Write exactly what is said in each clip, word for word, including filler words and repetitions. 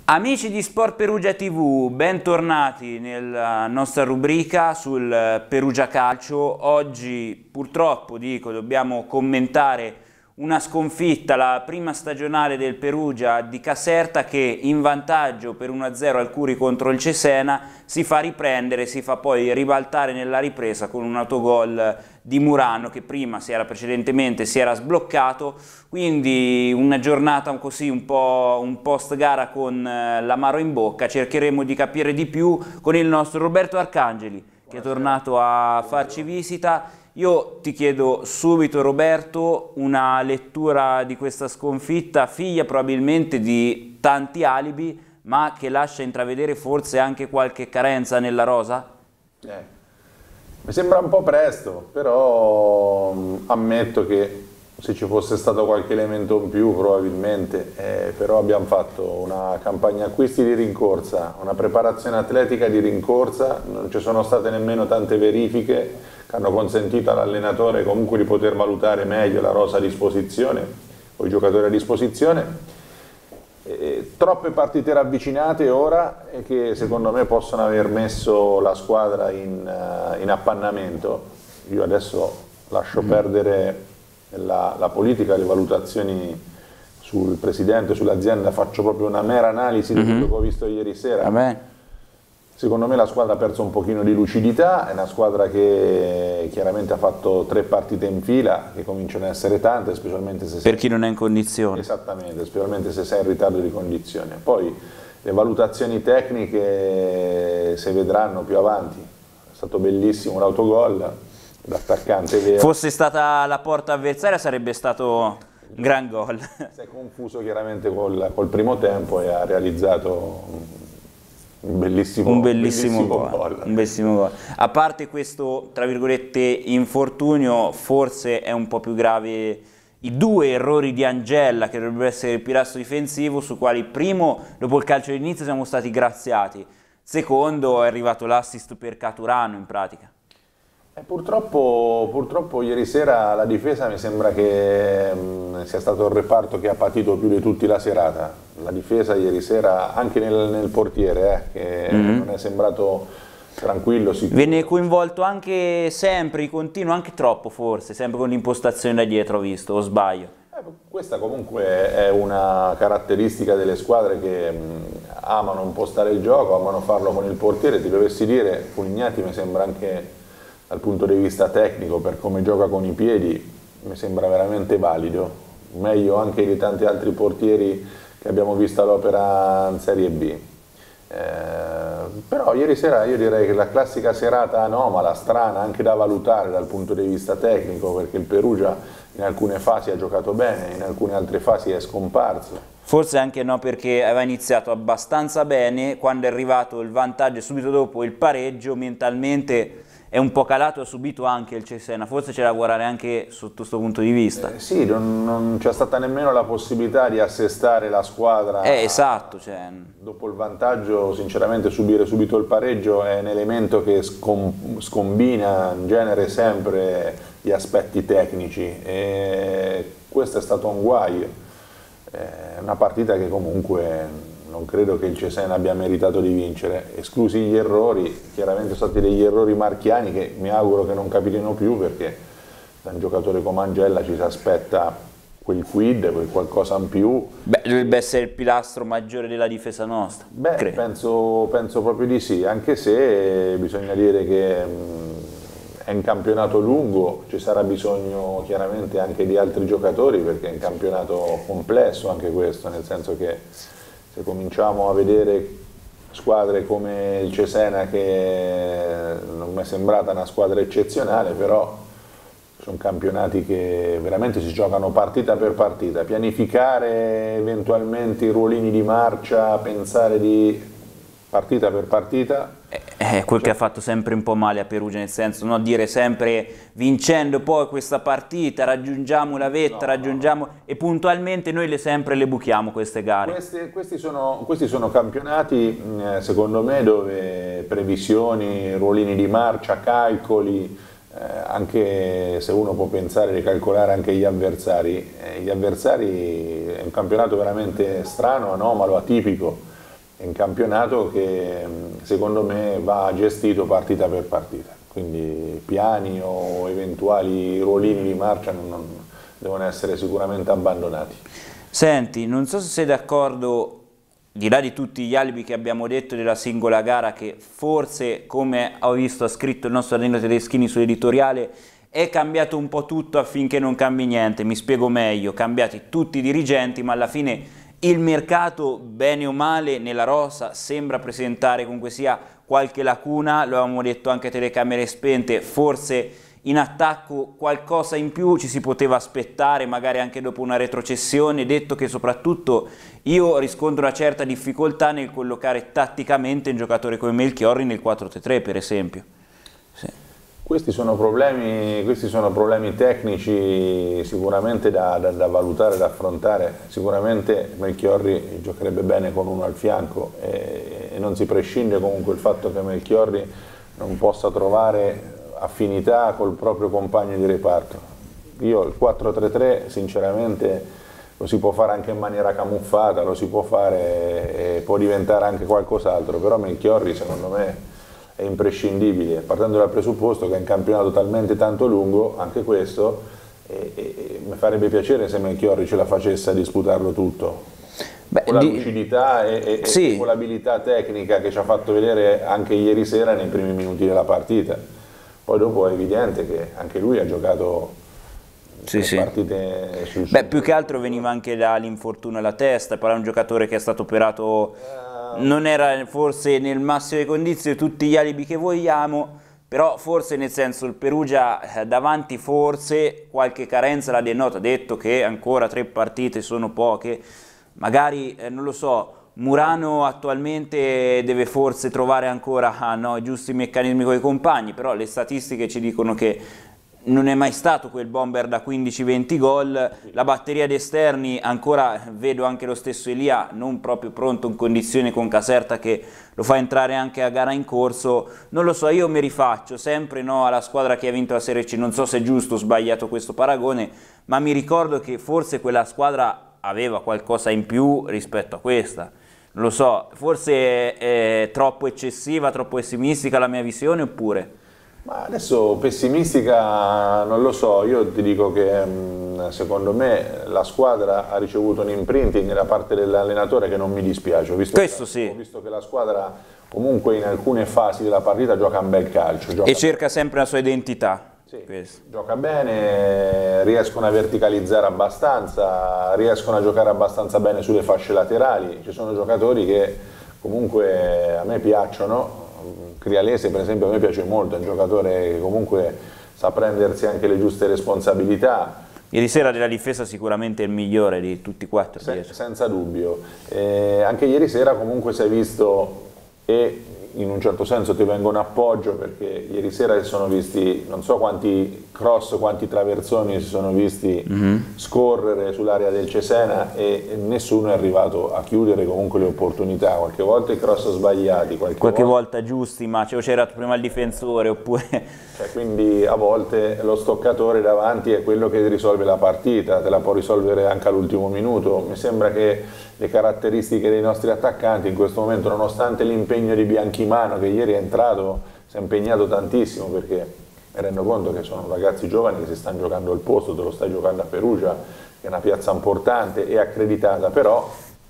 Amici di Sport Perugia tivù, bentornati nella nostra rubrica sul Perugia Calcio. Oggi purtroppo, dico, dobbiamo commentare una sconfitta, la prima stagionale del Perugia di Caserta, che in vantaggio per uno a zero al Curi contro il Cesena si fa riprendere, si fa poi ribaltare nella ripresa con un autogol di Murano che prima si era precedentemente si era sbloccato. Quindi una giornata così un po' un post gara con eh, l'amaro in bocca. Cercheremo di capire di più con il nostro Roberto Arcangeli, che è tornato a farci visita. Io ti chiedo subito, Roberto, una lettura di questa sconfitta, figlia probabilmente di tanti alibi, ma che lascia intravedere forse anche qualche carenza nella rosa? Eh, mi sembra un po' presto, però mh, ammetto che se ci fosse stato qualche elemento in più probabilmente, eh, però abbiamo fatto una campagna acquisti di rincorsa, una preparazione atletica di rincorsa, non ci sono state nemmeno tante verifiche che hanno consentito all'allenatore comunque di poter valutare meglio la rosa a disposizione o i giocatori a disposizione. E troppe partite ravvicinate ora e che secondo me possono aver messo la squadra in, uh, in appannamento. Io adesso lascio mm. perdere la, la politica, le valutazioni sul presidente, sull'azienda, faccio proprio una mera analisi mm-hmm. di quello che ho visto ieri sera. Vabbè. Secondo me la squadra ha perso un pochino di lucidità, è una squadra che chiaramente ha fatto tre partite in fila, che cominciano ad essere tante, specialmente se sei... Per chi non è in condizione. Esattamente, specialmente se sei in ritardo di condizione. Poi le valutazioni tecniche si vedranno più avanti, è stato bellissimo l'autogol, l'attaccante vero. Fosse stata la porta avversaria sarebbe stato un gran gol. Si è confuso chiaramente col, col primo tempo e ha realizzato... Un bellissimo, un bellissimo, bellissimo gol, gol. un bellissimo gol. A parte questo, tra virgolette, infortunio, forse è un po' più grave i due errori di Angella, che dovrebbero essere il pilastro difensivo, su quali primo, dopo il calcio d'inizio, siamo stati graziati. Secondo, è arrivato l'assist per Caturano, in pratica. Eh, purtroppo, purtroppo ieri sera la difesa mi sembra che mh, sia stato il reparto che ha patito più di tutti la serata. La difesa ieri sera, anche nel, nel portiere, eh, che mm-hmm. non è sembrato tranquillo, sicuro. Venne coinvolto anche sempre, continuo, anche troppo forse, sempre con l'impostazione da dietro, ho visto, o sbaglio? Eh, questa comunque è una caratteristica delle squadre che mh, amano impostare il gioco, amano farlo con il portiere. Ti dovessi dire, Fulignati mi sembra anche... dal punto di vista tecnico, per come gioca con i piedi, mi sembra veramente valido, meglio anche di tanti altri portieri che abbiamo visto all'opera in Serie B. Eh, però ieri sera io direi che la classica serata anomala, strana, anche da valutare dal punto di vista tecnico, perché il Perugia in alcune fasi ha giocato bene, in alcune altre fasi è scomparso. Forse anche no, perché aveva iniziato abbastanza bene, quando è arrivato il vantaggio e subito dopo il pareggio, mentalmente è un po' calato, ha subito anche il Cesena, forse c'è da guardare anche sotto questo punto di vista. Eh, sì, non, non c'è stata nemmeno la possibilità di assestare la squadra. Eh, esatto. Cioè... Dopo il vantaggio, sinceramente subire subito il pareggio è un elemento che scom scombina in genere sempre gli aspetti tecnici e questo è stato un guaio. È una partita che comunque... non credo che il Cesena abbia meritato di vincere, esclusi gli errori, chiaramente sono stati degli errori marchiani che mi auguro che non capitino più, perché da un giocatore come Angella ci si aspetta quel quid, quel qualcosa in più. Beh, dovrebbe essere il pilastro maggiore della difesa nostra. Beh, penso, penso proprio di sì, anche se bisogna dire che mh, è un campionato lungo, ci sarà bisogno chiaramente anche di altri giocatori, perché è un campionato complesso anche questo, nel senso che se cominciamo a vedere squadre come il Cesena, che non mi è sembrata una squadra eccezionale, però sono campionati che veramente si giocano partita per partita, pianificare eventualmente i ruolini di marcia, pensare di partita per partita. È quel che ha fatto sempre un po' male a Perugia, nel senso, no, dire sempre vincendo poi questa partita raggiungiamo la vetta, no, raggiungiamo no. E puntualmente noi le sempre le buchiamo queste gare. Questi, questi, sono, questi sono campionati eh, secondo me dove previsioni, ruolini di marcia, calcoli, eh, anche se uno può pensare di calcolare anche gli avversari, eh, gli avversari è un campionato veramente strano, anomalo, atipico. è un campionato che secondo me va gestito partita per partita, quindi piani o eventuali ruolini di marcia non, non devono essere sicuramente abbandonati. Senti, non so se sei d'accordo, di là di tutti gli alibi che abbiamo detto della singola gara, che forse, come ho visto ha scritto il nostro Danilo Tedeschini sull'editoriale, è cambiato un po' tutto affinché non cambi niente. Mi spiego meglio: cambiati tutti i dirigenti, ma alla fine il mercato, bene o male, nella rosa sembra presentare comunque sia qualche lacuna. Lo avevamo detto anche a telecamere spente, forse in attacco qualcosa in più ci si poteva aspettare, magari anche dopo una retrocessione. Detto che soprattutto io riscontro una certa difficoltà nel collocare tatticamente un giocatore come Melchiorri nel quattro tre tre, per esempio. Sì. Questi sono problemi, questi sono problemi tecnici sicuramente da, da, da valutare, da affrontare. Sicuramente Melchiorri giocherebbe bene con uno al fianco e, e non si prescinde comunque il fatto che Melchiorri non possa trovare affinità col proprio compagno di reparto. Io il quattro tre tre sinceramente lo si può fare anche in maniera camuffata, lo si può fare e può diventare anche qualcos'altro, però Melchiorri secondo me è imprescindibile, partendo dal presupposto che è un campionato talmente tanto lungo, anche questo, e, e, e mi farebbe piacere se Melchiorri ce la facesse a disputarlo tutto. Beh, con la di... lucidità e, e, sì. e con l'abilità tecnica che ci ha fatto vedere anche ieri sera nei primi minuti della partita. Poi dopo è evidente che anche lui ha giocato sì, sì. partite sul Beh, più che altro veniva anche dall'infortunio alla testa, però è un giocatore che è stato operato, uh... non era forse nel massimo delle condizioni, tutti gli alibi che vogliamo, però forse nel senso il Perugia eh, davanti forse qualche carenza la denota, detto che ancora tre partite sono poche, magari eh, non lo so, Murano attualmente deve forse trovare ancora ah, no, i giusti meccanismi con i compagni, però le statistiche ci dicono che non è mai stato quel bomber da quindici venti gol. La batteria di esterni ancora vedo anche lo stesso Elia non proprio pronto in condizione, con Caserta che lo fa entrare anche a gara in corso. Non lo so, io mi rifaccio sempre no, alla squadra che ha vinto la Serie C, non so se è giusto o sbagliato questo paragone, ma mi ricordo che forse quella squadra aveva qualcosa in più rispetto a questa. Non lo so, forse è troppo eccessiva, troppo pessimistica la mia visione oppure? Ma adesso pessimistica non lo so, io ti dico che mh, secondo me la squadra ha ricevuto un imprinting da parte dell'allenatore che non mi dispiace. Ho visto, Questo che, sì. ho visto che la squadra comunque in alcune fasi della partita gioca un bel calcio. Gioca e cerca sempre la sua identità. Sì, gioca bene, riescono a verticalizzare abbastanza, riescono a giocare abbastanza bene sulle fasce laterali. Ci sono giocatori che comunque a me piacciono. Crialese per esempio a me piace molto, è un giocatore che comunque sa prendersi anche le giuste responsabilità. Ieri sera della difesa sicuramente il migliore di tutti e quattro. Se, senza dubbio. Eh, anche ieri sera comunque si è visto, e in un certo senso ti vengo un appoggio, perché ieri sera si sono visti non so quanti cross, quanti traversoni si sono visti mm-hmm. scorrere sull'area del Cesena e nessuno è arrivato a chiudere comunque le opportunità. Qualche volta i cross sbagliati, qualche, qualche volta... volta giusti, ma c'era prima il difensore oppure... Cioè, quindi a volte lo stoccatore davanti è quello che risolve la partita, te la può risolvere anche all'ultimo minuto. Mi sembra che le caratteristiche dei nostri attaccanti in questo momento, nonostante l'impegno di Bianchimano che ieri è entrato, si è impegnato tantissimo, perché mi rendo conto che sono ragazzi giovani che si stanno giocando il posto, te lo stai giocando a Perugia, che è una piazza importante e accreditata, però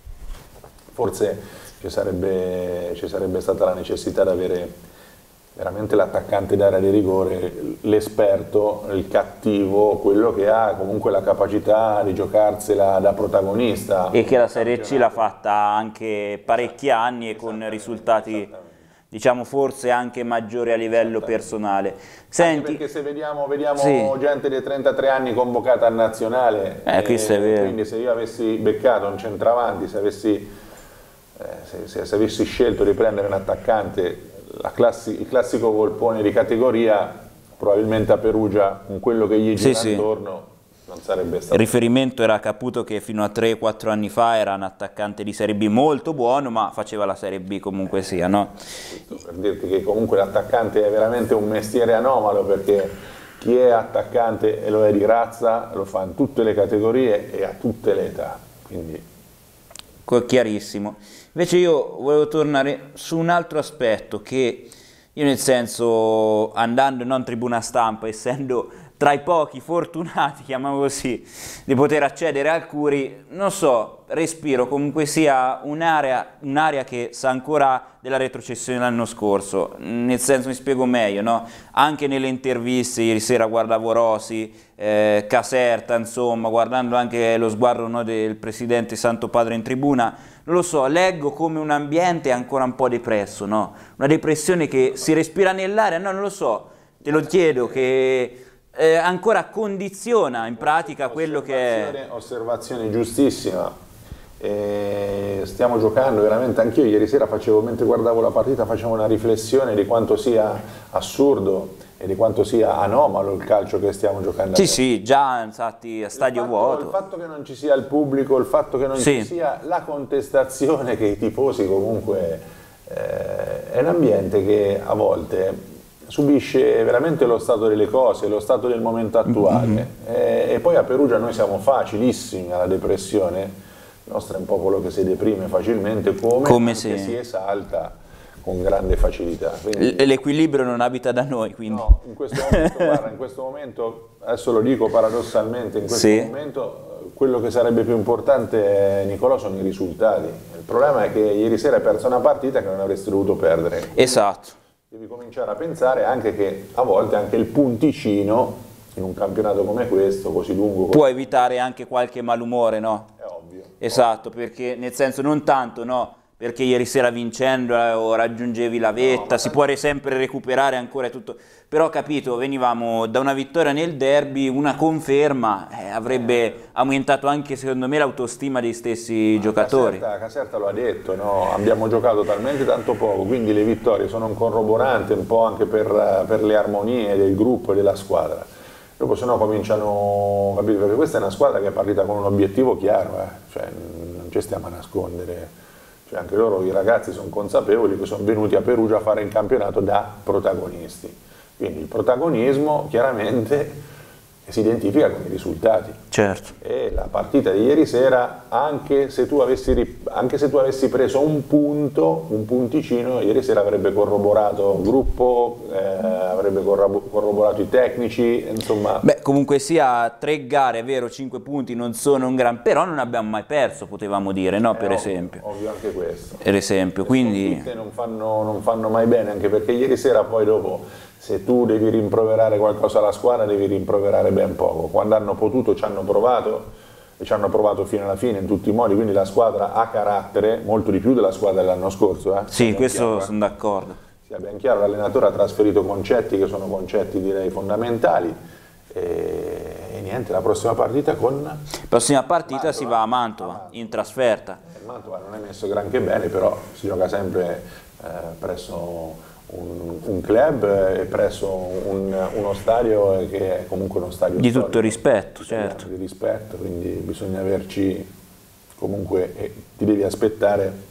forse ci sarebbe, ci sarebbe stata la necessità di avere veramente l'attaccante d'area di rigore, l'esperto, il cattivo, quello che ha comunque la capacità di giocarsela da protagonista. E che la Serie C l'ha fatta anche parecchi anni e con risultati, diciamo, forse anche maggiori a livello personale. Senti, perché se vediamo, vediamo sì. gente dei trentatré anni convocata a nazionale, eh, questo è vero. Quindi se io avessi beccato un centravanti, se avessi, eh, se, se, se avessi scelto di prendere un attaccante, La classi, il classico Volpone di categoria, probabilmente a Perugia con quello che gli gira sì, intorno sì. non sarebbe stato. Il riferimento era Caputo, che fino a tre quattro anni fa era un attaccante di Serie B molto buono, ma faceva la Serie B comunque sia, no? Per dirti che comunque l'attaccante è veramente un mestiere anomalo, perché chi è attaccante e lo è di razza lo fa in tutte le categorie e a tutte le età, quindi... Chiarissimo. Invece io volevo tornare su un altro aspetto che io, nel senso, andando non tribuna stampa, essendo tra i pochi fortunati, chiamiamo così, di poter accedere al Curi, non so, respiro comunque sia un'area un'area che sa ancora della retrocessione dell'anno scorso, nel senso, mi spiego meglio, no? Anche nelle interviste, ieri sera guardavo Rosi, eh, Caserta, insomma, guardando anche lo sguardo, no, del presidente Santo Padre in tribuna, non lo so, leggo come un ambiente ancora un po' depresso, no? Una depressione che si respira nell'aria, no, non lo so, te lo chiedo, che eh, ancora condiziona in pratica quello che è... Osservazione giustissima, eh, stiamo giocando veramente, anch'io ieri sera facevo, mentre guardavo la partita, facevo una riflessione di quanto sia assurdo e di quanto sia anomalo il calcio che stiamo giocando. Sì, sì, già infatti a stadio il fatto, vuoto. Il fatto che non ci sia il pubblico, il fatto che non sì. ci sia la contestazione che i tifosi comunque, eh, è un ambiente che a volte subisce veramente lo stato delle cose, lo stato del momento attuale. Mm-hmm. e, e poi a Perugia noi siamo facilissimi alla depressione, il nostro è un popolo che si deprime facilmente, come, come se... si esalta con grande facilità. L'equilibrio non abita da noi, quindi. No, in questo momento, guarda, in questo momento, adesso lo dico paradossalmente, in questo sì. momento quello che sarebbe più importante, Nicolò, sono i risultati. Il problema è che ieri sera hai perso una partita che non avresti dovuto perdere. Esatto. Devi cominciare a pensare anche che a volte anche il punticino in un campionato come questo, così lungo, può così... evitare anche qualche malumore, no? È ovvio. Esatto, perché nel senso non tanto, no? Perché ieri sera vincendo eh, o raggiungevi la vetta, no, si può sempre recuperare ancora e tutto, però capito, venivamo da una vittoria nel derby, una conferma, eh, avrebbe aumentato anche secondo me l'autostima dei stessi ma giocatori. Caserta, Caserta lo ha detto, no? Abbiamo giocato talmente tanto poco, quindi le vittorie sono un corroborante un po' anche per, per le armonie del gruppo e della squadra. Dopo se no cominciano, capito? Perché questa è una squadra che è partita con un obiettivo chiaro, eh? Cioè, non ci stiamo a nascondere. Cioè anche loro, i ragazzi, sono consapevoli che sono venuti a Perugia a fare il campionato da protagonisti. Quindi il protagonismo chiaramente si identifica con i risultati. Certo. E la partita di ieri sera, anche se tu avessi, anche se tu avessi preso un punto, un punticino, ieri sera avrebbe corroborato il gruppo, eh, avrebbe corroborato i tecnici, insomma... Beh, comunque sia, tre gare, è vero, cinque punti non sono un gran... però non abbiamo mai perso, potevamo dire, no? Per ovvio, esempio. Ovvio anche questo. Per esempio, quindi... Non fanno, non fanno mai bene, anche perché ieri sera poi dopo... Se tu devi rimproverare qualcosa alla squadra, devi rimproverare ben poco. Quando hanno potuto ci hanno provato, e ci hanno provato fino alla fine in tutti i modi, quindi la squadra ha carattere, molto di più della squadra dell'anno scorso. Eh? Sì, questo chiaro, sono d'accordo. Sia ben chiaro, l'allenatore ha trasferito concetti che sono concetti direi fondamentali. E, e niente, la prossima partita con... La prossima partita Mantova, si va a Mantova, a Mantova, in trasferta. Il Mantova non è messo granché bene, però si gioca sempre eh, presso... Un, un club e presso un, uno stadio che è comunque uno stadio di storico, tutto rispetto, certo. Di rispetto, quindi bisogna averci comunque, e ti devi aspettare.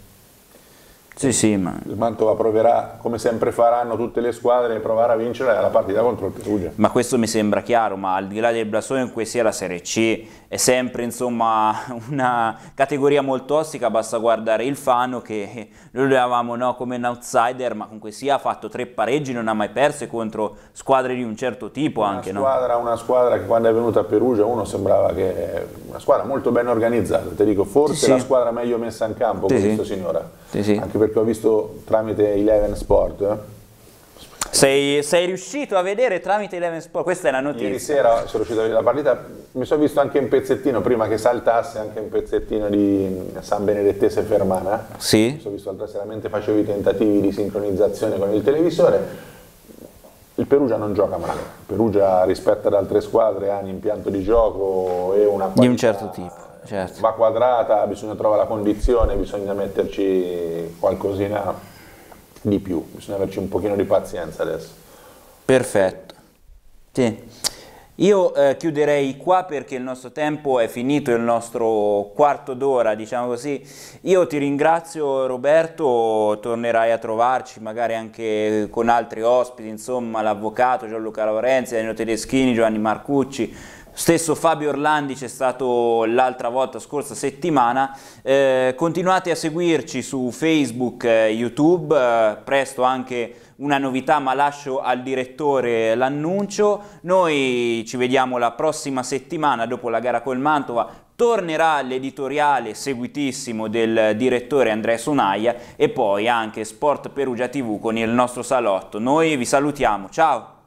Sì, sì, ma... Il Mantova proverà, come sempre faranno tutte le squadre, provare a vincere la partita contro il Perugia. Ma questo mi sembra chiaro, ma al di là del blasone, in cui sia la Serie C, è sempre insomma una categoria molto ostica, basta guardare il Fano che noi lo avevamo, no, come un outsider, ma comunque sia ha fatto tre pareggi, non ha mai perso contro squadre di un certo tipo una anche, squadra, no? Una squadra che quando è venuta a Perugia uno sembrava che una squadra molto ben organizzata, ti dico, forse sì, la squadra meglio messa in campo che ho visto sinora, sì, sì. Anche perché ho visto tramite Eleven Sport. Eh? Sei, sei riuscito a vedere tramite Eleven Sport, questa è la notizia. Ieri sera sono riuscito a vedere la partita, mi sono visto anche un pezzettino, prima che saltasse, anche un pezzettino di San Benedettese Fermana. Sì. Mi sono visto altre sera mentre facevo i tentativi di sincronizzazione con il televisore. Il Perugia non gioca male, il Perugia rispetto ad altre squadre ha un impianto di gioco e una qualità di un certo tipo, certo. Va quadrata, bisogna trovare la condizione, bisogna metterci qualcosina di più, bisogna averci un pochino di pazienza adesso. Perfetto. Sì. Io eh, chiuderei qua perché il nostro tempo è finito, il nostro quarto d'ora, diciamo così. Io ti ringrazio Roberto, tornerai a trovarci magari anche con altri ospiti, insomma l'avvocato Gianluca Lorenzi, Danilo Tedeschini, Giovanni Marcucci. stesso Fabio Orlandi c'è stato l'altra volta, scorsa settimana. Eh, continuate a seguirci su Facebook, eh, YouTube, eh, presto anche una novità, ma lascio al direttore l'annuncio. Noi ci vediamo la prossima settimana dopo la gara col Mantova. Tornerà l'editoriale seguitissimo del direttore Andrea Sonaia e poi anche Sport Perugia tivù con il nostro salotto. Noi vi salutiamo, ciao!